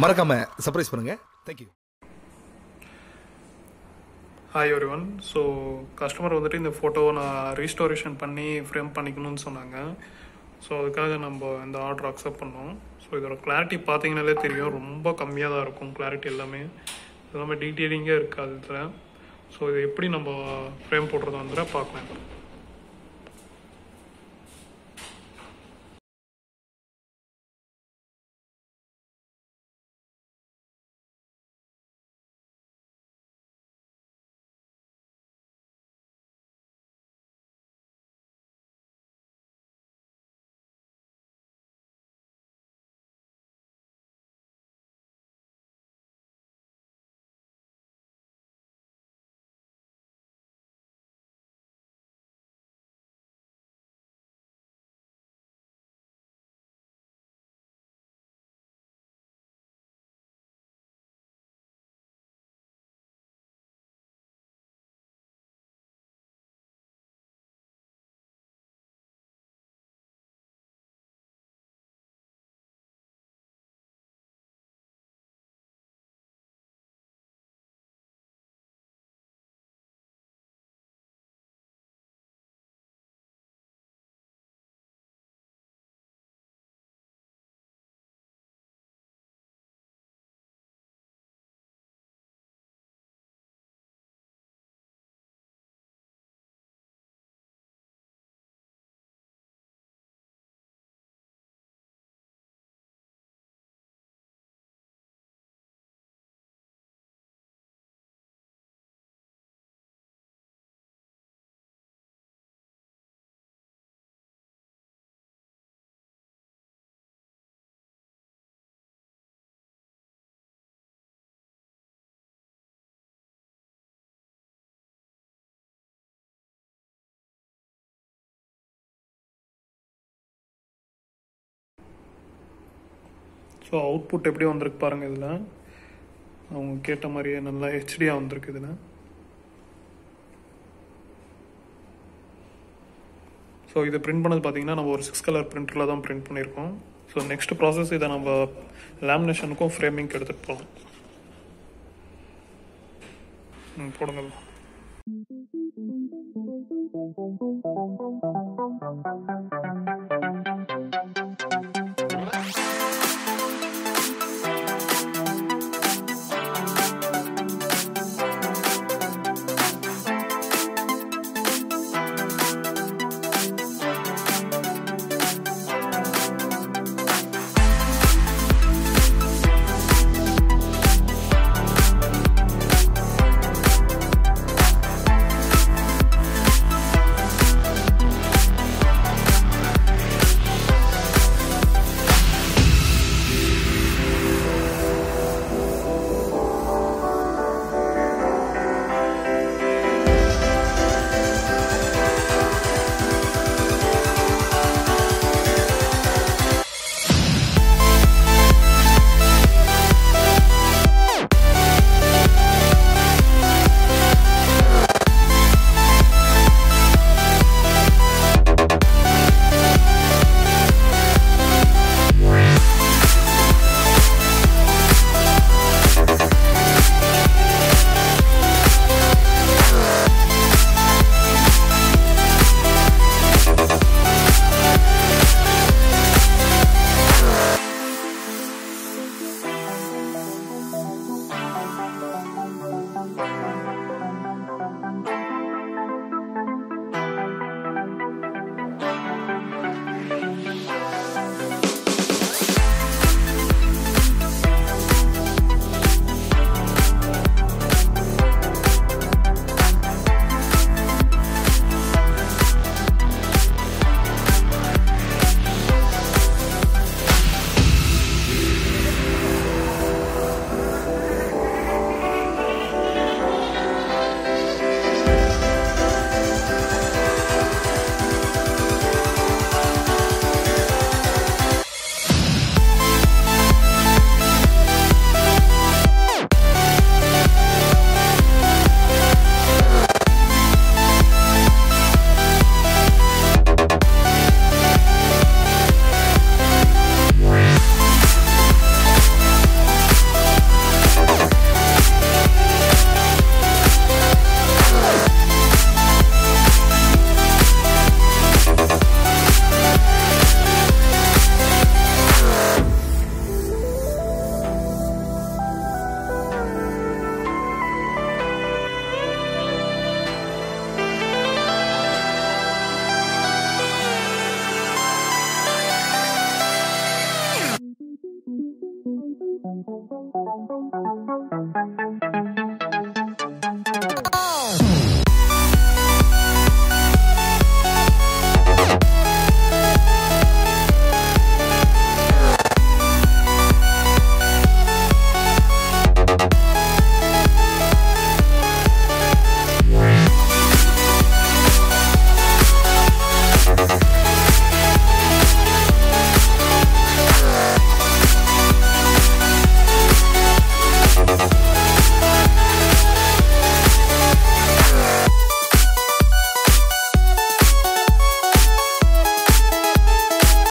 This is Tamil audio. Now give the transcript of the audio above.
மறக்காம சர்ப்ரைஸ் பண்ணுங்க. Thank you. Hi everyone. So customer வந்துட்டு இந்த ஃபோட்டோவை நான் ரீஸ்டோரேஷன் பண்ணி ஃப்ரேம் பண்ணிக்கணும்னு சொன்னாங்க. ஸோ அதுக்காக நம்ம இந்த ஆர்டர் அக்செப்ட் பண்ணோம். ஸோ இதோட கிளாரிட்டி பார்த்தீங்கனாலே தெரியும், ரொம்ப கம்மியாக தான் இருக்கும் கிளாரிட்டி. எல்லாமே டீட்டெயிலிங்கே இருக்காது இதில். ஸோ இதை எப்படி நம்ம ஃப்ரேம் போடுறது வந்துட்டு பார்க்கலாம். ஸோ அவுட்புட் எப்படி வந்திருக்கு பாருங்கள். இதில் அவங்க கேட்ட மாதிரியே நல்லா ஹெச்டியாக வந்திருக்கு. இதில் ஸோ இது பிரிண்ட் பண்ணது பார்த்தீங்கன்னா நம்ம ஒரு 6 கலர் பிரிண்டரில் தான் பிரிண்ட் பண்ணியிருக்கோம். ஸோ நெக்ஸ்ட் ப்ராசஸ் இதை நம்ம லேமினேஷனுக்கும் ஃப்ரேமிங்க்கு எடுத்துகிட்டு போகலாம். போடுங்க. Thank you.